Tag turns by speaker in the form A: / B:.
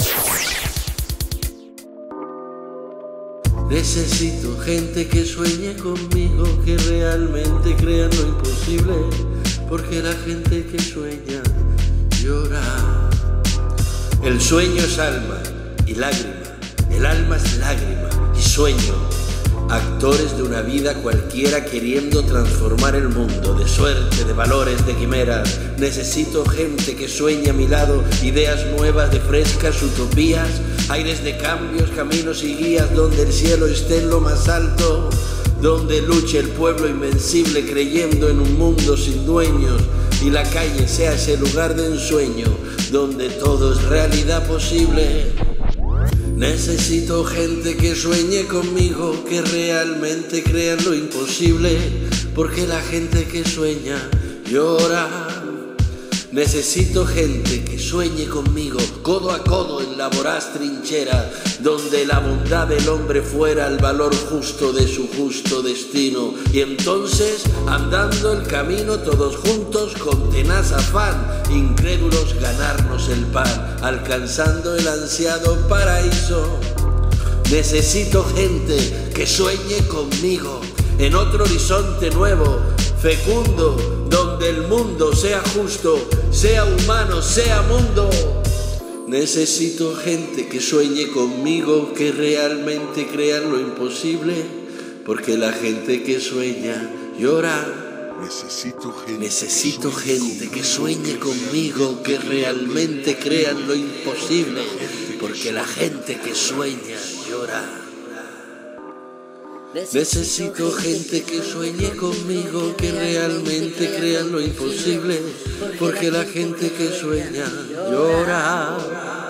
A: Necesito gente que sueñe conmigo, que realmente crea lo imposible, porque la gente que sueña llora. El sueño es alma y lágrima, el alma es lágrima y sueño. Actores de una vida cualquiera queriendo transformar el mundo, de suerte, de valores, de quimeras. Necesito gente que sueñe a mi lado, ideas nuevas de frescas utopías, aires de cambios, caminos y guías, donde el cielo esté en lo más alto, donde luche el pueblo invencible creyendo en un mundo sin dueños, y la calle sea ese lugar de ensueño, donde todo es realidad posible. Necesito gente que sueñe conmigo, que realmente crea en lo imposible, porque la gente que sueña llora. Necesito gente que sueñe conmigo, codo a codo en la voraz trinchera, donde la bondad del hombre fuera el valor justo de su justo destino. Y entonces, andando el camino todos juntos con tenaz afán, incrédulos ganarnos el pan, alcanzando el ansiado paraíso. Necesito gente que sueñe conmigo en otro horizonte nuevo, fecundo, donde el mundo sea justo, sea humano, sea mundo. Necesito gente que sueñe conmigo, que realmente crea lo imposible, porque la gente que sueña llora. Necesito gente que sueñe conmigo, que realmente crea lo imposible, porque la gente que sueña llora. Necesito gente que sueñe conmigo, que realmente crea lo imposible, porque la gente que sueña llora.